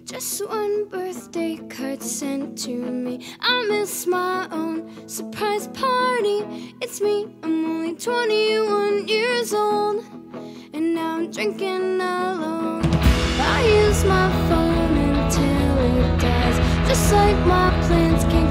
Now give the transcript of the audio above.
Just one birthday card sent to me. I miss my own surprise party. It's me, I'm only 21 years old, and now I'm drinking alone. I use my phone until it dies, just like my plans can